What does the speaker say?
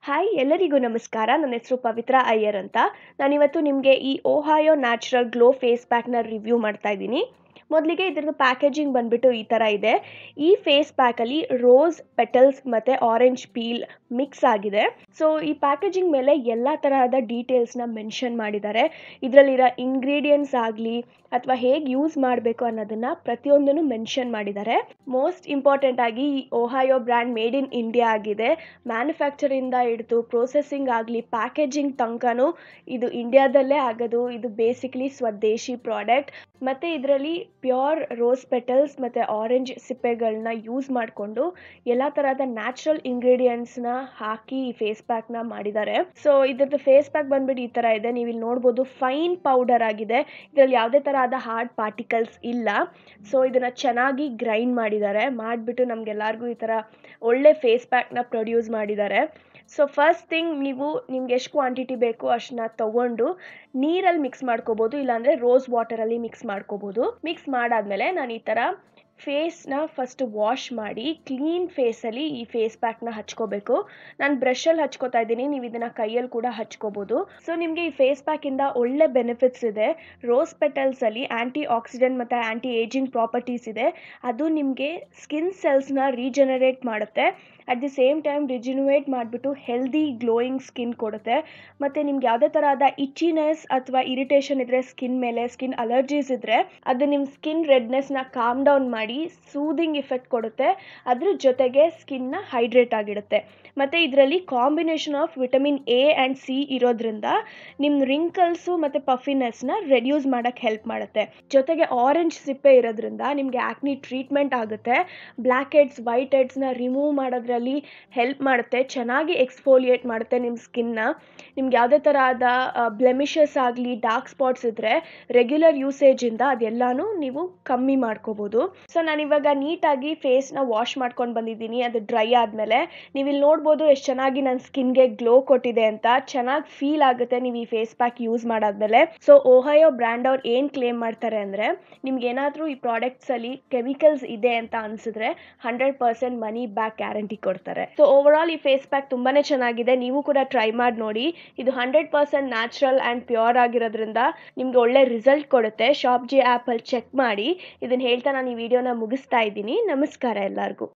Hi ಎಲ್ಲರಿಗೂ ನಮಸ್ಕಾರ. ನನ್ನ ಹೆಸರು ಪವಿತ್ರ ಅಯ್ಯರ್ ಅಂತ. ನಾನಿವತ್ತು ನಿಮಗೆ ಈ ಓಹಾಯೋ ನ್ಯಾಚುರಲ್ ಗ್ಲೋ ಫೇಸ್ ಪ್ಯಾಕ್ನ ರಿವ್ಯೂ ಮಾಡ್ತಾ ಇದ್ದೀನಿ. ಮೊದಲಿಗೆ ಇದರದ್ದು ಪ್ಯಾಕೇಜಿಂಗ್ ಬಂದುಬಿಟ್ಟು ಈ ಥರ ಇದೆ. ಈ ಫೇಸ್ ಪ್ಯಾಕಲ್ಲಿ ರೋಸ್ ಪೆಟಲ್ಸ್ ಮತ್ತು ಆರೆಂಜ್ ಪೀಲ್ ಮಿಕ್ಸ್ ಆಗಿದೆ. ಸೊ ಈ ಪ್ಯಾಕೇಜಿಂಗ್ ಮೇಲೆ ಎಲ್ಲ ತರಹದ ಡೀಟೇಲ್ಸ್ನ ಮೆನ್ಷನ್ ಮಾಡಿದ್ದಾರೆ. ಇದರಲ್ಲಿರೋ ಇಂಗ್ರೀಡಿಯೆಂಟ್ಸ್ ಆಗಲಿ ಅಥವಾ ಹೇಗೆ ಯೂಸ್ ಮಾಡಬೇಕು ಅನ್ನೋದನ್ನು ಪ್ರತಿಯೊಂದನ್ನು ಮೆನ್ಷನ್ ಮಾಡಿದ್ದಾರೆ. ಮೋಸ್ಟ್ ಇಂಪಾರ್ಟೆಂಟ್ ಆಗಿ ಈ Ohayo brand made in India ಆಗಿದೆ. ಮ್ಯಾನುಫ್ಯಾಕ್ಚರಿಂದ ಹಿಡಿದು ಪ್ರೊಸೆಸಿಂಗ್ ಆಗಲಿ ಪ್ಯಾಕೇಜಿಂಗ್ ತನಕನೂ ಇದು ಇಂಡಿಯಾದಲ್ಲೇ ಆಗೋದು. ಇದು ಬೇಸಿಕಲಿ ಸ್ವದೇಶಿ ಪ್ರಾಡಕ್ಟ್. ಮತ್ತು ಇದರಲ್ಲಿ ಪ್ಯೂರ್ ರೋಸ್ ಪೆಟಲ್ಸ್ ಮತ್ತು ಆರೆಂಜ್ ಸಿಪ್ಪೆಗಳನ್ನ ಯೂಸ್ ಮಾಡಿಕೊಂಡು ಎಲ್ಲ ತರಹದ ನ್ಯಾಚುರಲ್ ಇಂಗ್ರೀಡಿಯೆಂಟ್ಸ್ನ ಹಾಕಿ ಈ ಫೇಸ್ ಪ್ಯಾಕ್ನ ಮಾಡಿದ್ದಾರೆ. ಸೊ ಇದ್ರದ್ದು ಫೇಸ್ ಪ್ಯಾಕ್ ಬಂದ್ಬಿಟ್ಟು ಈ ಥರ ಇದೆ. ನೀವು ಇಲ್ಲಿ ನೋಡ್ಬೋದು, ಫೈನ್ ಪೌಡರ್ ಆಗಿದೆ. ಇದರಲ್ಲಿ ಯಾವುದೇ ತರಹದ ಹಾರ್ಡ್ ಪಾರ್ಟಿಕಲ್ಸ್ ಇಲ್ಲ. ಸೊ ಇದನ್ನು ಚೆನ್ನಾಗಿ ಗ್ರೈಂಡ್ ಮಾಡಿಬಿಟ್ಟು ನಮಗೆಲ್ಲರಿಗೂ ಈ ಥರ ಒಳ್ಳೆ ಫೇಸ್ ಪ್ಯಾಕ್ನ ಪ್ರೊಡ್ಯೂಸ್ ಮಾಡಿದ್ದಾರೆ. ಸೊ ಫಸ್ಟ್ ಥಿಂಗ್, ನಿಮ್ಗೆ ಎಷ್ಟು ಕ್ವಾಂಟಿಟಿ ಬೇಕು ಅಷ್ಟನ್ನ ತೊಗೊಂಡು ನೀರಲ್ಲಿ ಮಿಕ್ಸ್ ಮಾಡ್ಕೋಬೋದು, ಇಲ್ಲಾಂದರೆ ರೋಸ್ ವಾಟರಲ್ಲಿ ಮಿಕ್ಸ್ ಮಾಡ್ಕೋಬೋದು. ಮಿಕ್ಸ್ ಮಾಡಾದ್ಮೇಲೆ ನಾನು ಈ ಥರ ಫೇಸ್ನ ಫಸ್ಟ್ ವಾಶ್ ಮಾಡಿ ಕ್ಲೀನ್ ಫೇಸಲ್ಲಿ ಈ ಫೇಸ್ ಪ್ಯಾಕ್ನ ಹಚ್ಕೋಬೇಕು. ನಾನು ಬ್ರಷಲ್ಲಿ ಹಚ್ಕೋತಾ ಇದ್ದೀನಿ, ನೀವು ಇದನ್ನು ಕೈಯಲ್ಲಿ ಕೂಡ ಹಚ್ಕೋಬೋದು. ಸೊ ನಿಮಗೆ ಈ ಫೇಸ್ ಪ್ಯಾಕಿಂದ ಒಳ್ಳೆ ಬೆನಿಫಿಟ್ಸ್ ಇದೆ. ರೋಸ್ ಪೆಟಲ್ಸಲ್ಲಿ ಆ್ಯಂಟಿ ಆಕ್ಸಿಡೆಂಟ್ ಮತ್ತು ಆ್ಯಂಟಿ ಏಜಿಂಗ್ ಪ್ರಾಪರ್ಟೀಸ್ ಇದೆ. ಅದು ನಿಮಗೆ ಸ್ಕಿನ್ ಸೆಲ್ಸ್ನ ರೀಜನರೇಟ್ ಮಾಡುತ್ತೆ. At the same time rejuvenate ಮಾಡಿಬಿಟ್ಟು ಹೆಲ್ದಿ ಗ್ಲೋಯಿಂಗ್ ಸ್ಕಿನ್ ಕೊಡುತ್ತೆ. ಮತ್ತು ನಿಮ್ಗೆ ಯಾವುದೇ ತರಹದ ಇಚ್ಚಿನೆಸ್ ಅಥವಾ ಇರಿಟೇಷನ್ ಇದ್ದರೆ ಸ್ಕಿನ್ ಮೇಲೆ, ಸ್ಕಿನ್ ಅಲರ್ಜೀಸ್ ಇದ್ದರೆ ಅದು ನಿಮ್ಮ ಸ್ಕಿನ್ ರೆಡ್ನೆಸ್ನ ಕಾಮ್ ಡೌನ್ ಮಾಡಿ ಸೂದಿಂಗ್ ಇಫೆಕ್ಟ್ ಕೊಡುತ್ತೆ. ಅದ್ರ ಜೊತೆಗೆ ಸ್ಕಿನ್ನ ಹೈಡ್ರೇಟ್ ಆಗಿಡುತ್ತೆ. ಮತ್ತು ಇದರಲ್ಲಿ combination of vitamin A and C ಇರೋದ್ರಿಂದ ನಿಮ್ಮ ರಿಂಕಲ್ಸು ಮತ್ತು ಪಫಿನೆಸ್ನ ರೆಡ್ಯೂಸ್ ಮಾಡೋಕ್ಕೆ ಹೆಲ್ಪ್ ಮಾಡುತ್ತೆ. ಜೊತೆಗೆ ಆರೆಂಜ್ ಸಿಪ್ಪೆ ಇರೋದ್ರಿಂದ ನಿಮಗೆ ಆ್ಯಕ್ನಿ ಟ್ರೀಟ್ಮೆಂಟ್ ಆಗುತ್ತೆ. ಬ್ಲ್ಯಾಕ್ ಹೆಡ್ಸ್, ವೈಟ್ ಹೆಡ್ಸ್ನ ರಿಮೂವ್ ಮಾಡೋದ್ರಲ್ಲಿ ಹೆಲ್ಪ್ ಮಾಡುತ್ತೆ. ಚೆನ್ನಾಗಿ ಎಕ್ಸ್ಫೋಲಿಯೇಟ್ ಮಾಡುತ್ತೆ ನಿಮ್ಮ ಸ್ಕಿನ್ನ. ನಿಮ್ಗೆ ಯಾವುದೇ ತರಹದ ಬ್ಲೆಮಿಷಸ್ ಆಗಲಿ ಡಾರ್ಕ್ ಸ್ಪಾಟ್ಸ್ ಇದ್ದರೆ ರೆಗ್ಯುಲರ್ ಯೂಸೇಜಿಂದ ಅದೆಲ್ಲನೂ ನೀವು ಕಮ್ಮಿ ಮಾಡ್ಕೋಬೋದು. ಸೊ ನಾನಿವಾಗ ನೀಟಾಗಿ ಫೇಸ್ನ ವಾಶ್ ಮಾಡ್ಕೊಂಡು ಬಂದಿದ್ದೀನಿ. ಅದು ಡ್ರೈ ಆದಮೇಲೆ ನೀವು ಇಲ್ಲಿ ನೋಡ್ಬೋದು ಎಷ್ಟು ಚೆನ್ನಾಗಿ ನನ್ನ ಸ್ಕಿನ್ಗೆ ಗ್ಲೋ ಕೊಟ್ಟಿದೆ ಅಂತ. ಚೆನ್ನಾಗಿ ಫೀಲ್ ಆಗುತ್ತೆ ನೀವು ಈ ಫೇಸ್ ಪ್ಯಾಕ್ ಯೂಸ್ ಮಾಡಾದ್ಮೇಲೆ. ಸೊ ಓಹಾಯೋ ಬ್ರ್ಯಾಂಡ್ ಅವ್ರು ಏನು ಕ್ಲೇಮ್ ಮಾಡ್ತಾರೆ ಅಂದರೆ, ನಿಮ್ಗೆ ಏನಾದರೂ ಈ ಪ್ರಾಡಕ್ಟ್ಸಲ್ಲಿ ಕೆಮಿಕಲ್ಸ್ ಇದೆ ಅಂತ ಅನಿಸಿದ್ರೆ 100% ಮನಿ ಬ್ಯಾಕ್ ಗ್ಯಾರಂಟಿ ಕೊಡ್ತಾರೆ. ಸೊ ಓವರಾಲ್ ಈ ಫೇಸ್ ಪ್ಯಾಕ್ ತುಂಬಾ ಚೆನ್ನಾಗಿದೆ. ನೀವು ಕೂಡ ಟ್ರೈ ಮಾಡಿ ನೋಡಿ. ಇದು 100% ನ್ಯಾಚುರಲ್ ಆ್ಯಂಡ್ ಪ್ಯೂರ್ ಆಗಿರೋದ್ರಿಂದ ನಿಮ್ಗೆ ಒಳ್ಳೆ ರಿಸಲ್ಟ್ ಕೊಡುತ್ತೆ. ಶಾಪ್ಜಿ ಆ್ಯಪಲ್ಲಿ ಚೆಕ್ ಮಾಡಿ. ಇದನ್ನು ಹೇಳ್ತಾ ನಾನು ಈ ವಿಡಿಯೋನ ಮುಗಿಸ್ತಾ ಇದ್ದೀನಿ. ನಮಸ್ಕಾರ ಎಲ್ಲರಿಗೂ.